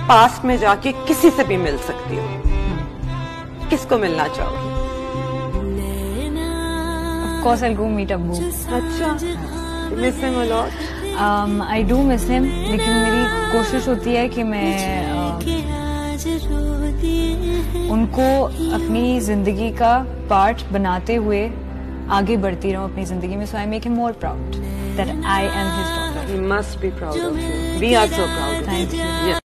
Past में जाके किसी से भी मिल सकती हो। किसको मिलना चाहोगी? Of course I'll go meet Abbu. अच्छा, miss him a lot? I do miss him, लेकिन मेरी कोशिश होती है कि मैं उनको अपनी जिंदगी का पार्ट बनाते हुए आगे बढ़ती रहूं अपनी जिंदगी में. So I make him more proud that I am his daughter. He must be proud of you. We are so proud of you. Thank you. Yes.